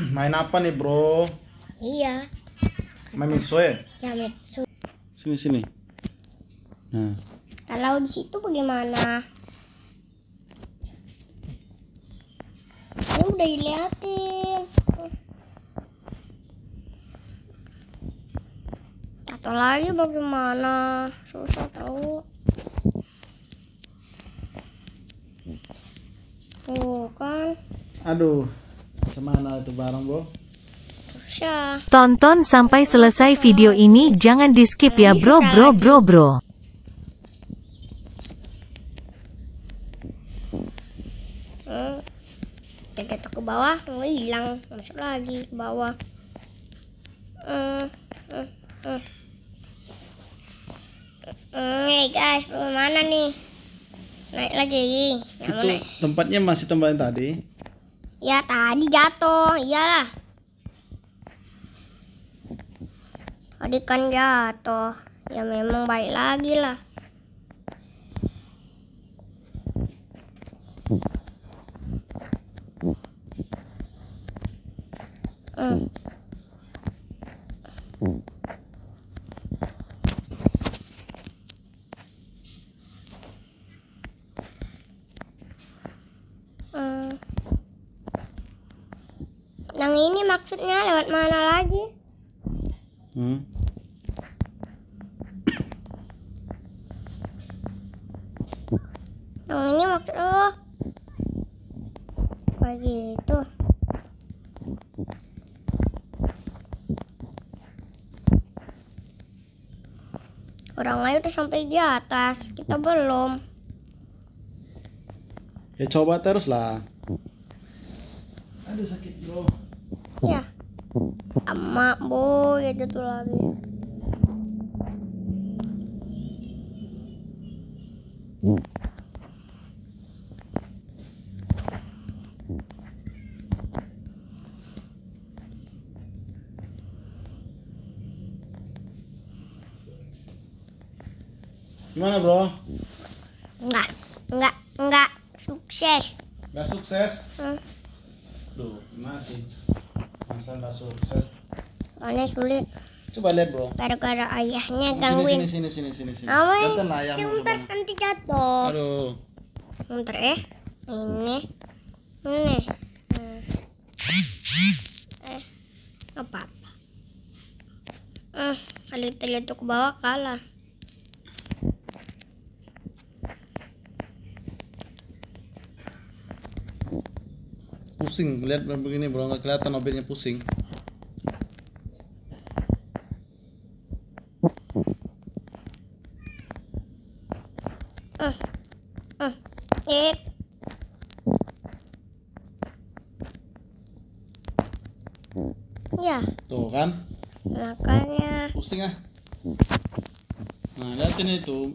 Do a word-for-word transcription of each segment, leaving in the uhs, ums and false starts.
Main apa nih, bro? Iya. Main Mixway? Ya, Metsu. Sini sini. Nah. Kalau di situ bagaimana? Ini udah diliatin. Atau lagi bagaimana? Susah tahu. Tuh kan. Aduh. Kemana itu barang, bro? Susah. Tonton sampai selesai video ini, jangan di skip ya bro bro bro bro. Hmm. Kita jatuh ke bawah, mau hilang, masuk lagi ke bawah. Hmm. Hmm. Hmm. Hmm, hey guys, bagaimana nih? Naik lagi. Yang Itu mana? tempatnya masih tempat yang tadi. Ya tadi jatuh, iyalah. Tadi kan jatuh, ya memang baik lagi lah. Hmm. Hmm. Yang ini maksudnya lewat mana lagi? Hmm. Yang ini maksud lo? Kayak gitu. Orang lain udah sampai di atas, kita belum. Ya coba terus lah. Aduh sakit, bro. Ya. Emak bu, ya jatuh lagi. Gimana, bro? Enggak, enggak, enggak sukses. Gak sukses? Hmm. Duh, gimana sih? Masa gak sukses? Soalnya sulit. Coba lihat, bro. Gara-gara ayahnya Sini gangguin. sini sini sini sini sini. Awe, Jantan lah ayahmu, sebentar coba. nanti jatuh. Aduh. Sebentar eh. Ini. Ini. Hmm. Eh. Apa? Hmm, kalau kita lihat ke bawah kalah. Pusing lihat begini, bro, nggak kelihatan mobilnya pusing. Hmm. Hmm. Eh. Ya, Tuh kan, makanya. pusing ah. Nah, lihatin itu.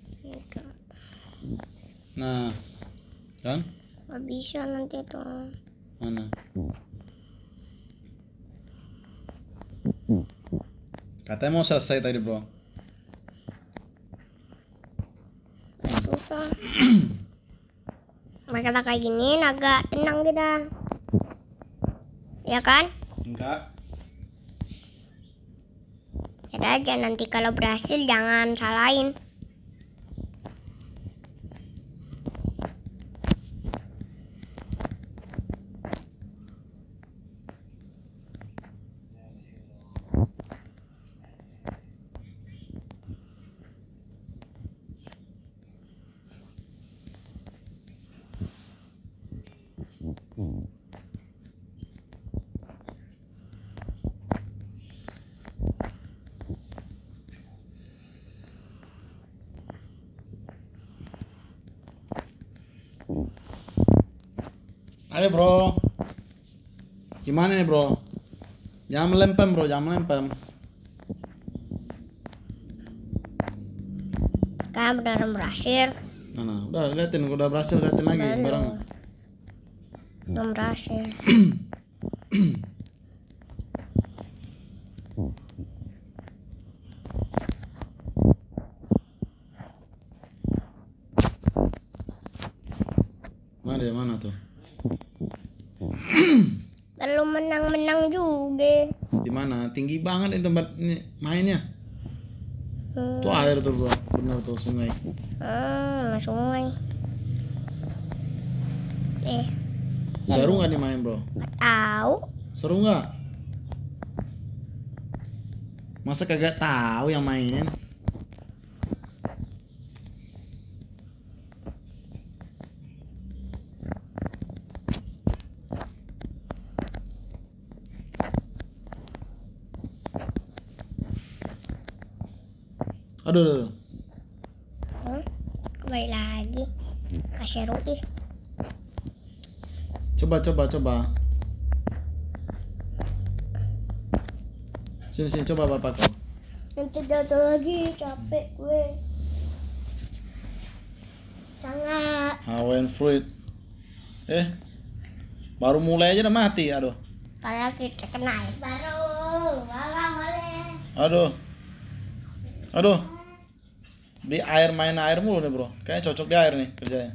Nah, kan? Gak bisa nanti tuh. Mana? Katanya mau selesai tadi, bro. Susah. Mereka kayak gini agak tenang kita. Ya kan? Enggak. Ya aja nanti kalau berhasil jangan salahin. Ayo, bro. Gimana nih, bro? Jangan melempem, bro, jangan melempem. Kan benar berhasil. Nah, nah, udah liatin, udah berhasil, liatin lagi Belum. barang. Belum berhasil. Mana dia, mana tuh? Belum menang-menang juga. Di mana? Tinggi banget ini tempat ini mainnya. Hmm. Tuh air tuh bro, bener tuh sungai. Hmm, sungai. Eh, Seru nggak nih main bro? tahu. Seru nggak? Masa kagak tahu yang mainin? Aduh, aduh, aduh. Hmm, kembali lagi. Kasih ih. Coba, coba, coba. Sini, sini, coba bapak kau. Nanti jatuh lagi, capek gue. Sangat. Hawaiian fruit. Eh, baru mulai aja udah mati, aduh. Kalau kita kena air baru, nggak boleh. Aduh. Aduh. Di air main air mulu nih bro. Kayaknya cocok di air nih kerjanya.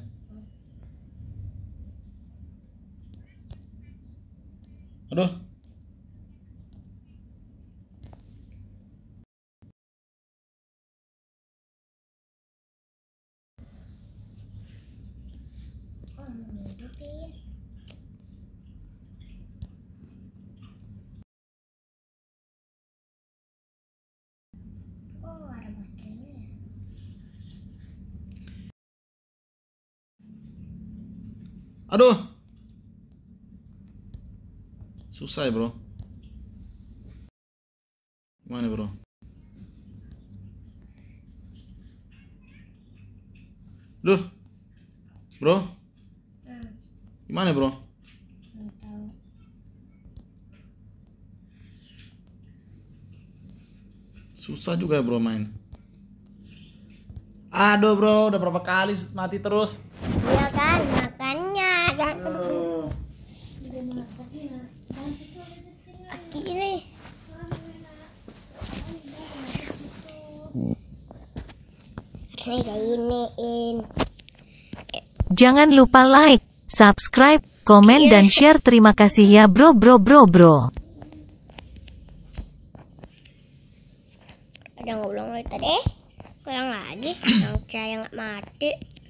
Aduh. Aduh. Susah ya bro. Gimana bro? Duh. Bro. Gimana bro? Susah juga ya bro main. Aduh bro, udah berapa kali mati terus? Iya kan, makannya jangan terus. Aki ini. Saya kayak iniin. Jangan lupa like, subscribe, komen dan share. Terima kasih ya bro bro bro bro. Ada ngulang lagi tadi. Kurang lagi. Yang saya nggak mati.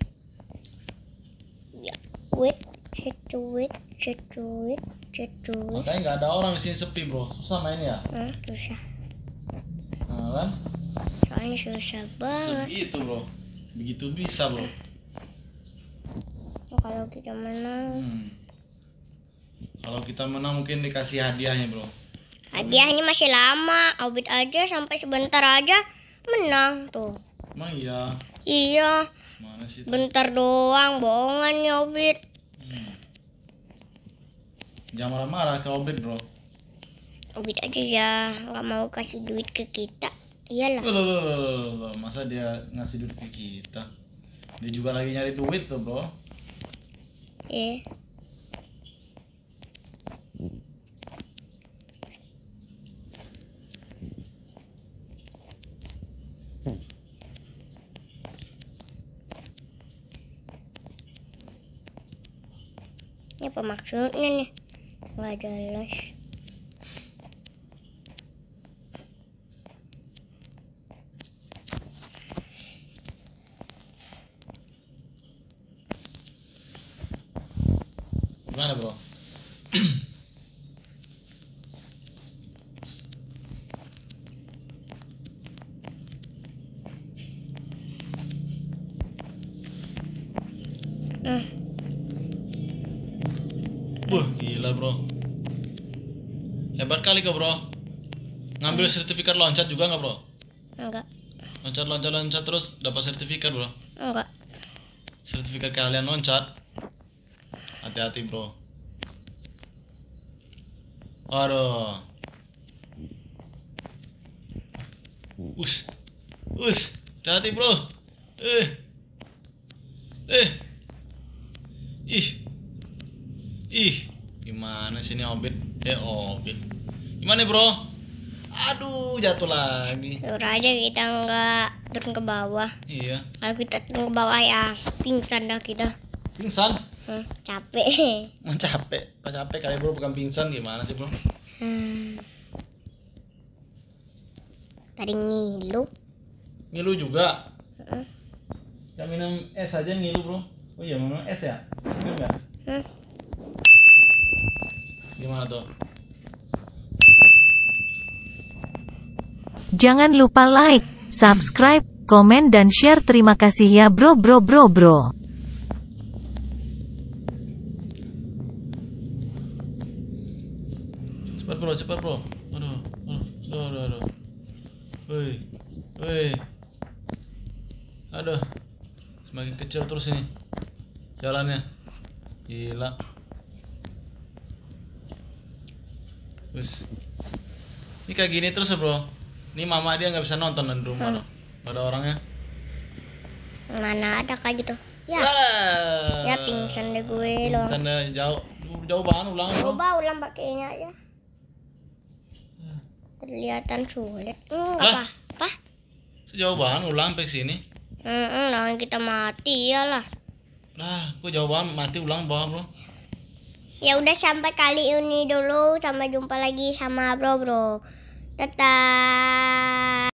Ya, wait, cetuit, cetuit, cetuit. Makanya nggak ada orang di sini, sepi bro. Susah mainnya ya. Hmm, susah. Nah kan? Soalnya susah banget. Segitu bro. Begitu bisa bro. Kalau kita menang, Hmm. Kalau kita menang mungkin dikasih hadiahnya bro. hadiahnya masih lama. Obit aja sampai sebentar aja menang tuh. Emang iya. Iya, Mana sih? bentar doang, bohongan ya Obit. Hmm. Jangan marah-marah ke Obit bro. Obit aja ya, nggak mau kasih duit ke kita. Iyalah. Loh, loh, loh, loh, loh. Masa dia ngasih duit ke kita? Dia juga lagi nyari duit tuh bro. Eh, ini apa maksudnya nih? Nggak jelas. Gimana bro? Hmm. Wah gila bro. Hebat kali kau bro. Ngambil sertifikat loncat juga nggak bro? Enggak, Loncat loncat loncat terus dapat sertifikat bro. enggak. Sertifikat keahlian loncat. Hati-hati bro. Waduh. Us. Us. Hati-hati bro. Eh. Eh. Ih. Ih. Gimana sih ini Obit? Eh Obit. Gimana bro? Aduh jatuh lagi. Suruh aja kita nggak turun ke bawah. Iya. Kalau kita turun ke bawah ya pingsan dah kita. Pingsan? Hmm, capek. Emang capek, Pak capek kali bro, bukan pingsan gimana sih bro? Hmm. Tadi ngilu. Ngilu juga? Heeh. Yang minum es aja ngilu bro. Oh iya minum es ya? Minum nggak? Hmm. Gimana tuh? Jangan lupa like, subscribe, komen dan share. Terima kasih ya bro bro bro bro. Cepat bro, cepat bro. Aduh, aduh, aduh, aduh, aduh. Woi, woi. Aduh, semakin kecil terus ini jalannya. Gila. Terus, ini kayak gini terus ya bro. Ini mama dia nggak bisa nonton di rumah loh. Nggak ada orangnya. Mana ada kayak gitu. Ya. Ah. Ya pingsan deh gue loh. Pingsan deh, jauh, jauh banget ulang bro. Coba ulang pakainya aja. Kelihatan sulit. Hmm, Lah? apa? Apa? Sejauh banget ulang sampai sini. Hmm, jangan kita mati ya lah. Nah, gue jauh banget mati ulang bawah bro. Ya udah sampai kali ini dulu. Sampai jumpa lagi sama bro bro. Dadah.